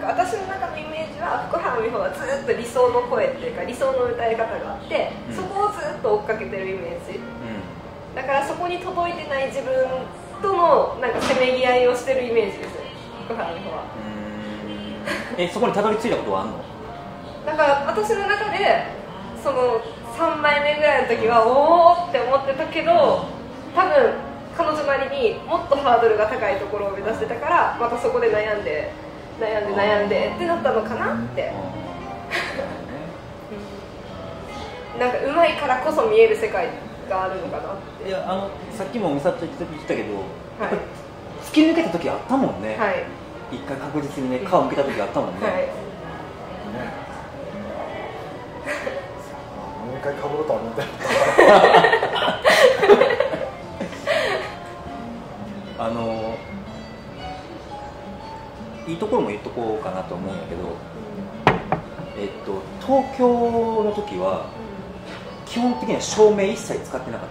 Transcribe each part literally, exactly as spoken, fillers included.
か私の中のイメージは福原美穂はずっと理想の声っていうか理想の歌い方があって、うん、そこをずっと追っかけてるイメージ、うん、だからそこに届いてない自分とのなんかせめぎ合いをしてるイメージですね、福原美穂は。 うーんえそこにたどり着いたことはあんの？ だから私の中でそのさんまいめぐらいの時はおーって思ってたけど、多分彼女なりにもっとハードルが高いところを目指してたからまたそこで悩んで悩んで悩んでってなったのかなってなんか上手いからこそ見える世界があるのかなって。 いやあのさっきも美里ちゃん言ってたけど、はい、突き抜けた時あったもんね、はい、一回確実にね皮を向けた時あったもんね、はい、ねもう一回かぶるとは思ってなかったあのいいところも言っとこうかなと思うんやけど、えっと、東京の時は基本的には照明一切使ってなかった。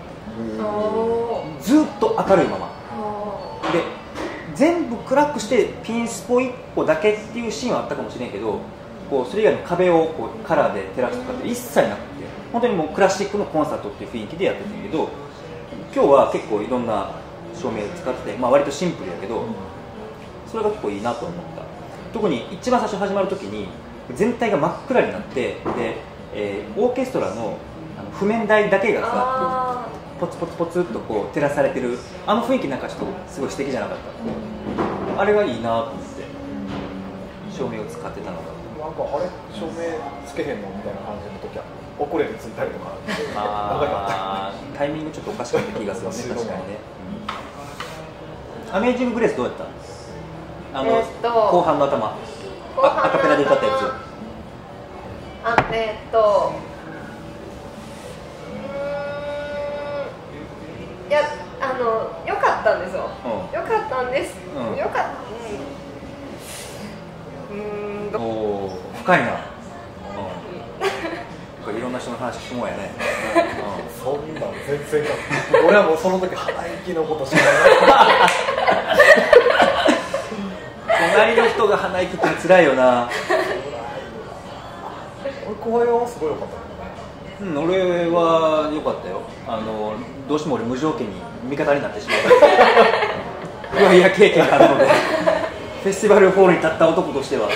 ずっと明るいままで全部暗くしてピンスポいっこだけっていうシーンはあったかもしれんけど、こうそれ以外の壁をこうカラーで照らすとかって一切なくて本当にもうクラシックのコンサートっていう雰囲気でやってたんやけど、今日は結構いろんな照明を使ってて、まあ、割とシンプルやけどそれが結構いいなと思った。特に一番最初始まる時に全体が真っ暗になってで、えー、オーケストラのあの譜面台だけがさポツポツポツっとこう照らされてるあの雰囲気なんかちょっとすごい素敵じゃなかった。あれがいいなと思って照明を使ってたのがなんかあれ照明つけへんのみたいな感じの時は遅れてついたりとかあタイミングちょっとおかしかった気がするね確かにね、うん、アメージンググレースどうやった？あの、えー、後半の頭アカペラで歌ったやつ。 あえー、っといやあの良かったんですよ、うん、良かったんです、うん、良かったうんうんおー深いな、うん、いろんな人の話聞くもんやね、 うん、そんなん全然か俺はもうその時鼻息のことしかない隣の人が鼻息って辛いよな俺後輩はすごい良かったけどね。 うん、俺は良かったよ。あのどうしても俺無条件に味方になってしまうクワイア経験があるのでフェスティバルホールに立った男としては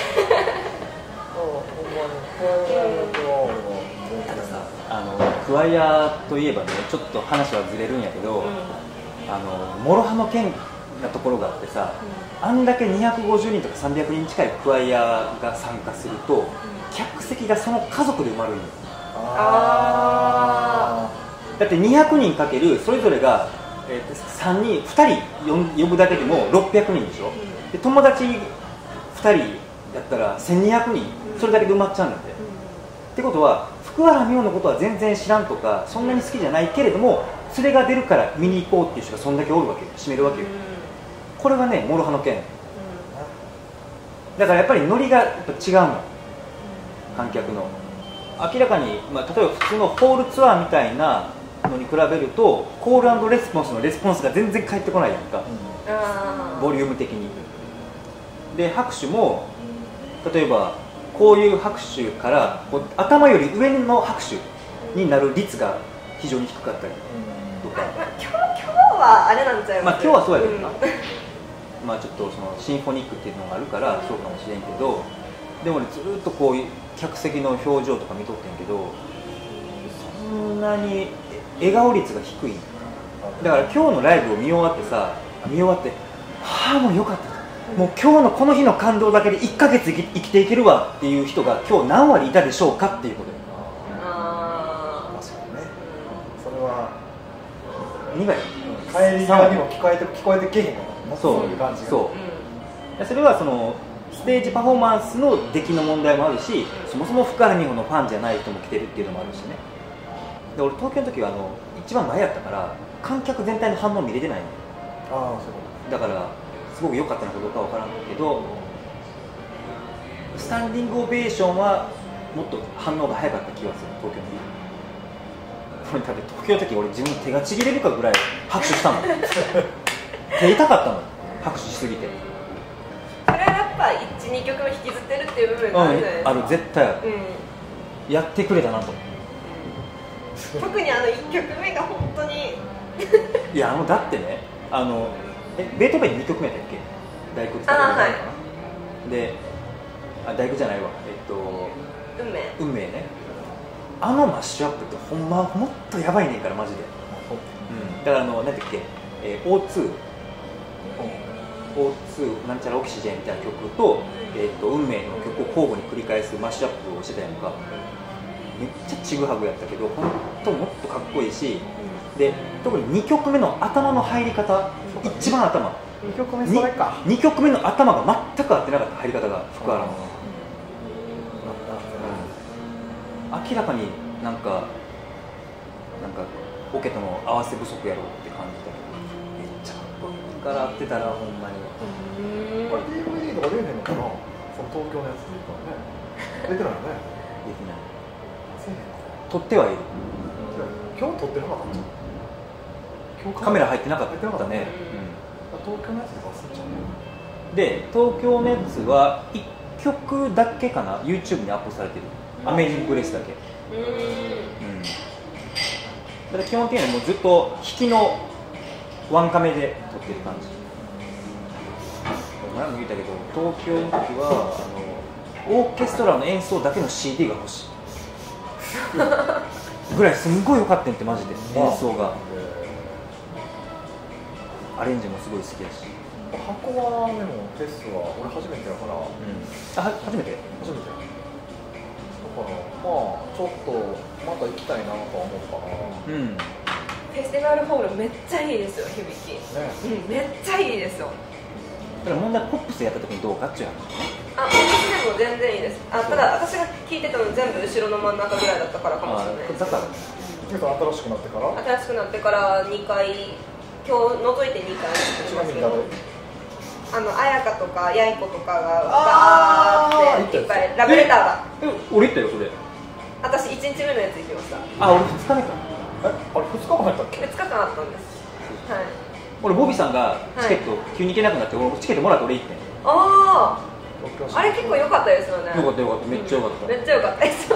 たださあのクワイアといえばねちょっと話はずれるんやけど、うん、あの諸刃の剣なところがあってさ、うん、あんだけにひゃくごじゅうにんとかさんびゃくにん近いクワイアが参加すると、うん、客席がその家族で埋まるんよ。あだってにひゃくにんかけるそれぞれが、えー、さんにんふたり呼ぶだけでもろっぴゃくにんでしょ、うん、で友達ふたりやったらせんにひゃくにんそれだけで埋まっちゃうんだって、うん、ってことは福原美穂のことは全然知らんとかそんなに好きじゃないけれどもそれが出るから見に行こうっていう人がそんだけおるわけよ占めるわけよ、うん、これがね諸刃の剣、うん、だからやっぱりノリがやっぱ違うの観客の明らかに、まあ、例えば普通のホールツアーみたいなのに比べるとコール&レスポンスのレスポンスが全然返ってこないやんか、うん、ボリューム的にで拍手も例えばこういう拍手からこう頭より上の拍手になる率が非常に低かったりとか、 まあ、今日、今日はあれなんちゃいます？ まあ今日はそうやけどな、うん、まあちょっとそのシンフォニックっていうのがあるからそうかもしれんけどでも俺ずっとこういう客席の表情とか見とってんけどそんなに笑顔率が低いだから今日のライブを見終わってさ見終わってはあもうよかったもう今日のこの日の感動だけでいっかげつ生き、生きていけるわっていう人が今日何割いたでしょうかっていうことよ。ああ確かにねそれはに割帰り際にも聞こえて聞こえてけへんかなそういう感じがそう、うん、それはそのステージパフォーマンスの出来の問題もあるしそもそも福原美穂のファンじゃない人も来てるっていうのもあるしねで俺東京の時はあの一番前やったから観客全体の反応見れてないのああそうだからすごく良かったのかどうかわからんけどスタンディングオベーションはもっと反応が早かった気がする東京の時だって東京の時俺自分の手がちぎれるかぐらい拍手したもん手痛かったもん拍手しすぎてそれはやっぱいち、にきょくめ引きずってるっていう部分があるじゃないですか、 うん、ある絶対ある、 うん、 やってくれたなと、 特にあのいっきょくめが本当にいやあのだってねあのえベートーベンにきょくめやったっけ大工使ってるのかな、 あ、はい、 であ大工じゃないわえっと運命運命ねあのマッシュアップってほんまもっとやばいねんからマジで、うん、だからあの何だっけ、えー、オーツーオーツー なんちゃらオキシジェンみたいな曲と、えー、と運命の曲を交互に繰り返すマッシュアップをしてたやんかめっちゃちぐはぐやったけど本当もっとかっこいいしで特ににきょくめの頭の入り方一番頭にきょくめそれかにきょくめの頭が全く合ってなかった入り方が福原の、うん、明らかになんかなんかオケとの合わせ不足やろうって感じたけどめっちゃかっこいいから合ってたらほんまにこれ ディーブイディー とか出へんのかなその東京のやつでいいからね出てないよねできないせえへんの撮ってはいる今日撮ってなかったんじゃん今日カメラ入ってなかったね、 入ってなかったねうん、 東京のやつで忘れちゃうねで東京のやつはいっきょくだけかな YouTube にアップされてるアメージング・グレースだけ、 うん、 うん、だから基本的にはもうずっと弾きのワンカメで撮ってる感じ前も言ったけど東京の時はあのオーケストラの演奏だけの シーディー が欲しいぐらいすんごい良かったんってマジで演奏がアレンジもすごい好きだし箱はでもテストは俺初めてやから、うん、 あは初めて初めてだからまあちょっとまた行きたいなとは思うかな、うん、 フェスティバルホールめっちゃいいですよ響き、ね、うん、めっちゃいいですよだから問題はポップスやった時にどうかっちゅうあ、私でも全然いいですあただ私が聴いてたの全部後ろの真ん中ぐらいだったからかもしれないだから新しくなってから新しくなってからにかい今日除いてにかい一番みんなであの綾香とかやい子とかがバーっていっぱいラブレターが俺行ったよそれ私いちにちめのやつ行きましたあ、俺ふつかめかえ、あれふつかかんやったっけふつかかんあったんですはい俺ボビーさんがチケット急に行けなくなって俺チケットもらって俺行ってんあああれ結構良かったですよねよかったよかっためっちゃよかった、 うん、めっちゃ良かったです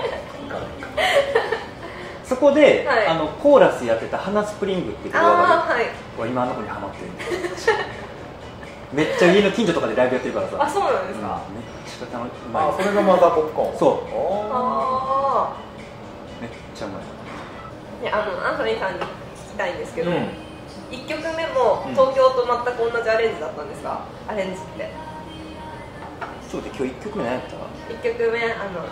そこで、 はい、 あのコーラスやってた花スプリングっていうところがはい、 俺今あの子にハマってるめっちゃ家の近所とかでライブやってるからさあ、そうなんですか、 うん、めっちゃ楽しいうまいあ、それがマザーポップコーンそうああめっちゃうまいいやあのアンソニーさんに聞きたいんですけど、うん、いっきょくめも東京と全く同じアレンジだったんですか、うん、アレンジってちょっと今日いっきょくめ何やったいっきょくめあの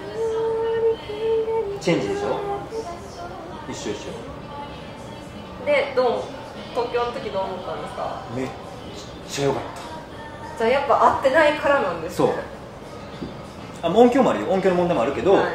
チェンジでしょ一緒一緒でどう東京の時どう思ったんですかめっちゃ良かったじゃあやっぱ合ってないからなんですねそうあ音響もあるよ音響の問題もあるけど、はい、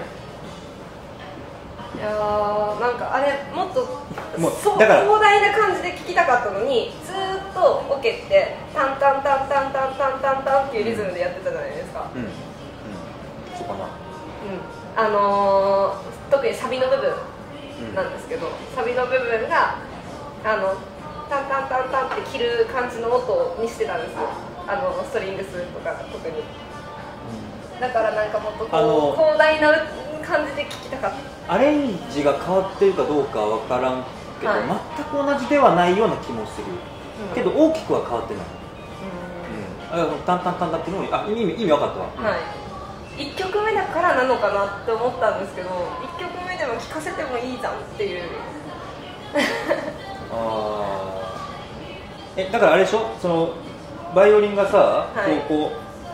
いやーなんかあれもっともうそうだから広大な感じで聴きたかったのにずーっとオケってタンタンタンタンタンタンタンタンっていうリズムでやってたじゃないですかうん、うん、そうかなうんあのー、特にサビの部分なんですけど、うん、サビの部分があのタンタンタンタンって切る感じの音にしてたんですよあのストリングスとか特に、うん、だからなんかもっとこう広大な感じで聴きたかったアレンジが変わってるかどうかは分からんけど、はい、全く同じではないような気もする、うん、けど大きくは変わってない、うんうん、あタンタンタンタンっていうのもあ意味、意味分かったわ、はい、 いっきょくめだからなのかなって思ったんですけどいっきょくめでも聴かせてもいいじゃんっていうあえだからあれでしょそのバイオリンがさ、はい、こうこ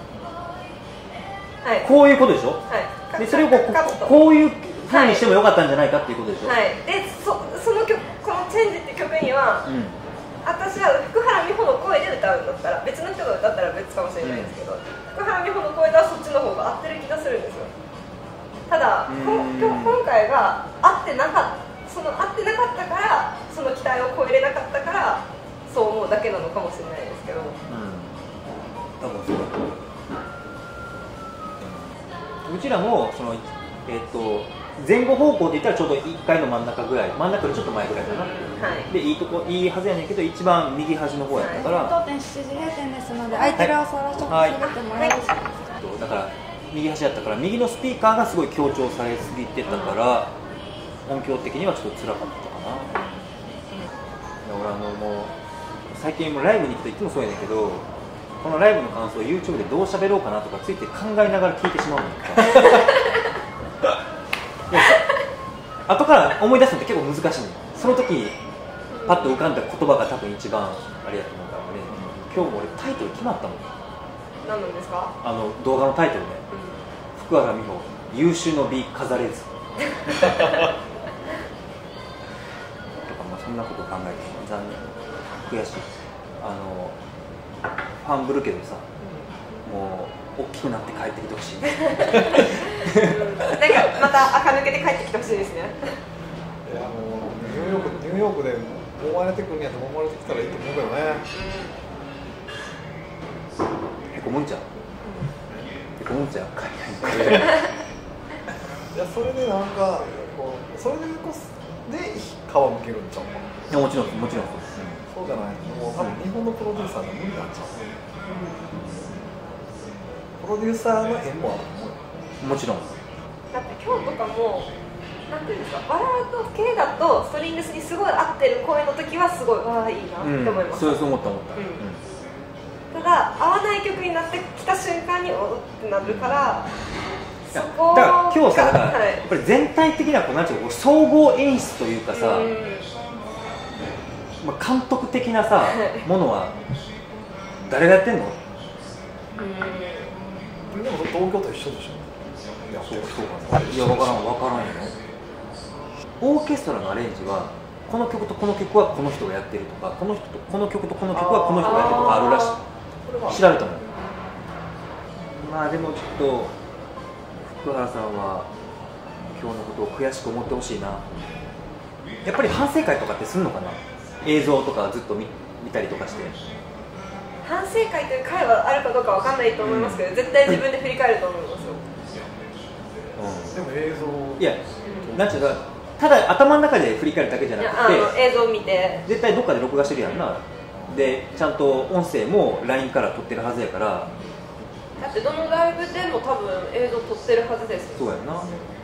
う、はい、こういうことでしょ、はい、でそれをこう、こういう風にしてもよかったんじゃないかっていうことでしょ、 はい、で そ, その曲この「チェンジ」って曲には、うん、私は福原美穂の声で歌うんだったら別の人が歌ったら別かもしれないですけど、うん、福原美穂の声とはそっちの方が合ってる気がするんですよただこ今回が合ってなかったその合ってなかったからその期待を超えれなかったからそう思うだけなのかもしれないですけど、うん、 多分そうだと思ううちらもその、えー、と前後方向で言ったらちょうどいっかいの真ん中ぐらい、真ん中よりちょっと前ぐらいかな、はい、でいいとこいいはずやねんけど一番右端の方やったから、 当店しちじ閉店ですので空いてるお皿ちょっと下げてもらえますか。 だから右端やったから右のスピーカーがすごい強調されすぎてたから、うん、音響的にはちょっと辛かったかな。俺あのもう最近もライブに行くといつもそうやねんけど、このライブの感想を YouTube でどう喋ろうかなとかついて考えながら聞いてしまうの後から思い出すのって結構難しいの。その時にパッと浮かんだ言葉が多分一番あれやと思うからね。今日も俺タイトル決まったもん。 何なんですか？ あの動画のタイトルね、うん、福原美穂優秀の美飾れずとか、まあそんなこと考えても残念、悔しい。あのファンブルけどさ、うん、もう大きくなって帰ってきてほしい、 うん、なんかまた垢抜けて帰ってきてほしいですね。 いやもうニューヨークニューヨークで思われてくるんやと思われてきたらいいと思うけどね。 へこむんちゃう、へこむんちゃう海外に。 いやそれでなんかこうそれでこそで皮むけるんちゃうかな。 いやもちろんもちろんそうじゃない、もう多分日本のプロデューサーが無理なんちゃう、プロデューサーの縁もあると思うよ。 もちろん。 だって今日とかもなんていうんですか、バラード系だとストリングスにすごい合ってる声の時はすごいわあいいなって思います、 うん、そうそう思った思った、 うん、ただ合わない曲になってきた瞬間におってなるから、そこだから今日さ、はい、やっぱり全体的なこうなんていうの総合演出というかさ、うんまあ、監督的なさものは誰がやってんの？ うん、でも東京と一緒でしょ。いやそうかいや分からん分からんよ。オーケストラのアレンジはこの曲とこの曲はこの人がやってるとか、この人とこの曲とこの曲はこの人がやってるとかあるらしい。調べたの。まあでもちょっと福原さんは今日のことを悔しく思ってほしいな。やっぱり反省会とかってするのかな。映像とかずっと 見, 見たりとかして。 反省会という会はあるかどうかわかんないと思いますけど、うん、絶対自分で振り返ると思いますよ。 でも映像いや、なんていうか、ただ頭の中で振り返るだけじゃなくて、 あの映像を見て絶対どっかで録画してるやんな。で、ちゃんと音声も ライン から撮ってるはずやから。 だってどのライブでも多分映像撮ってるはずですよ。 そうやんな、うん、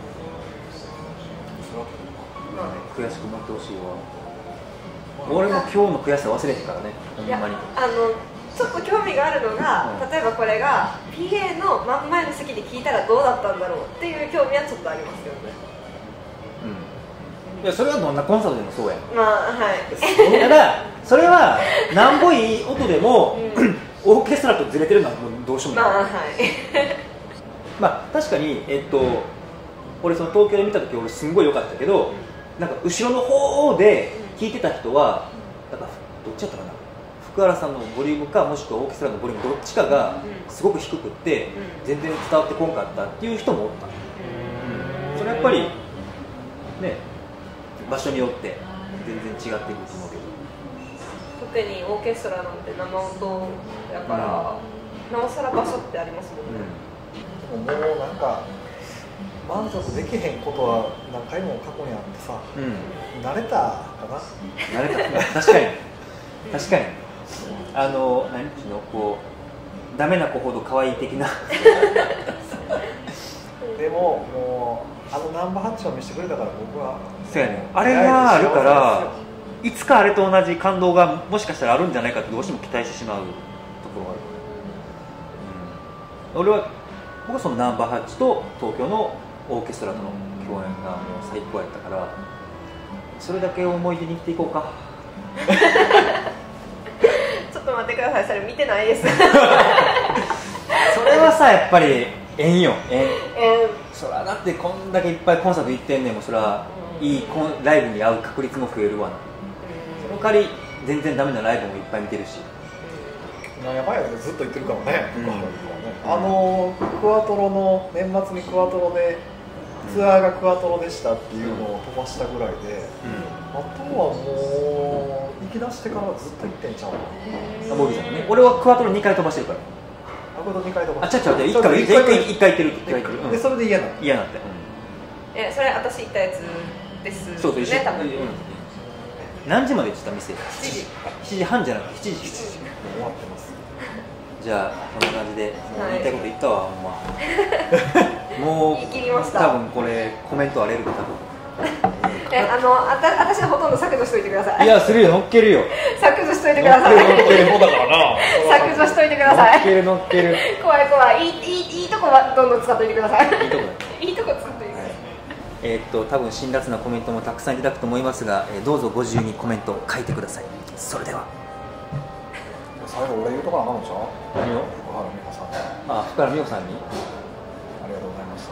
悔しく思ってほしいわ。俺も今日の悔しさ忘れてからね、ほんまに。 あのちょっと興味があるのが、うん、例えばこれが ピーエー の真ん前の席で聞いたらどうだったんだろうっていう興味はちょっとありますよね。 うん、いやそれはどんなコンサートでもそうやん。 まあはいただそれはなんぼいい音でも、うん、オーケストラとずれてるのはもうどうしようもない。まあはいまあ確かに、えっと、俺その東京で見た時俺すんごい良かったけど、うん、なんか後ろの方で聞いてた人はなんかどっちやったかな、福原さんのボリュームかもしくはオーケストラのボリュームどっちかがすごく低くって全然伝わってこんかったっていう人もおった、うん、それやっぱりね場所によって全然違ってくると思うけど、 特にオーケストラなんて生音やから、うん、なおさら場所ってありますもんね、 うん、でももうなんか満足できへんことは何回も過去にあってさ、うん、慣れたかな。 慣れた確かに確かにあの何ていうのこうダメな子ほど可愛い的なでももうあのナンバーハッチを見せてくれたから僕はそうやね、あれがあるからいつかあれと同じ感動がもしかしたらあるんじゃないかってどうしても期待してしまうところがある、うん、俺は僕はそのナンバーハッチと東京のオーケストラとの共演がもう最高やったから、それだけ思い出に生きていこうかちょっと待ってください、それ見てないですそれはさやっぱり縁よ、縁、 縁そらだってこんだけいっぱいコンサート行ってんねんもん、そらいいコンライブに会う確率も増えるわな、その代わり全然ダメなライブもいっぱい見てるし、 やばいよね、ずっと言ってるからね、うん、あのクワトロの年末にクワトロでツアーがクワトロでしたっていうのを飛ばしたぐらいで、うん、あとはもう行き出してからずっと行ってんちゃうの。 ボビーさんね、俺はクワトロにかい飛ばしてるから。 あ、クワトロにかい飛ばしてる。あ、ちゃちゃちゃ、いっかいいっかい行ってるって言われてる。 でそれで嫌なの。 嫌なって。 え、それ私行ったやつですね。 そうそう、一緒に多分。 何時まで行ってた店？ しちじ。 しちじはんじゃなくてしちじ。 終わってます。 じゃあこんな感じで、もう言いたいこと言ったわ、ほんま。もう言い切りました。 多分これコメント荒れるで多分。 え、あの、あた私はほとんど削除しといてください。 いや、するよ、乗っけるよ。 削除しといてください。 乗っける乗っけるそうだからな。 削除しといてください。 乗っける乗っける。 怖い怖い。いいいいいいとこはどんどん使っといてください。 いいとこだ。 いいとこ使っといてください。 えーっと多分辛辣なコメントもたくさんいただくと思いますが、えーどうぞご自由にコメントを書いてください。それでは。 最後俺言うとこなあかんのちゃう？ 何を？ 福原美穂さん。 あ、福原美穂さんに。 ありがとうございました。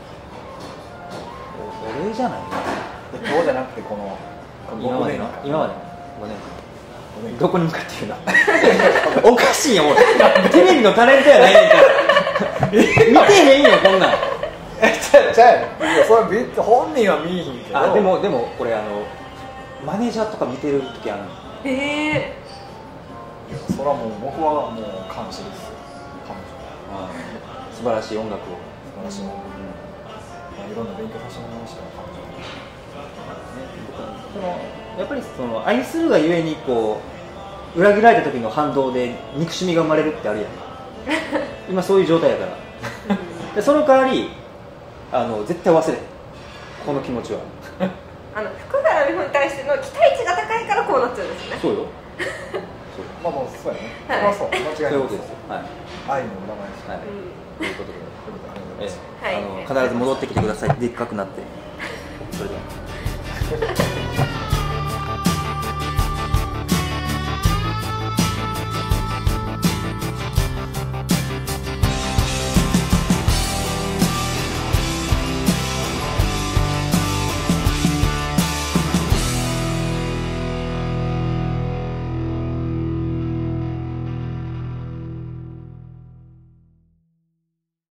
お礼じゃない？ 今日じゃなくてこの今までの今までのごねんかごねんんどこに向かって言うの？おかしいよ、もうテレビのタレントやないねんから見てへんよこんなん。 え、ちゃうちゃう、いやそれ見本人は見えへんけど。 あ、でもでもこれあのマネージャーとか見てる時あるの。 ええいやそれはもう僕はもう感謝ですよ。彼女。 あ素晴らしい音楽を。 素晴らしい音楽。まあいろんな勉強させてもらいましたよ、彼女。 でもやっぱりその愛するがゆえにこう裏切られた時の反動で憎しみが生まれるってあるやん。今そういう状態やからでその代わりあの絶対忘れへんこの気持ちは。 あの福原美穂に対しての期待値が高いからこうなっちゃうんですね。 そうよ。 まあもうそうやね。 はいそれはそう、 そう間違いないいうことですよ。はい。 愛の裏返し。 はい。 うんということで、 ということでありがとうございえます。 えあの必ず戻ってきてください。でっかくなって。それでは。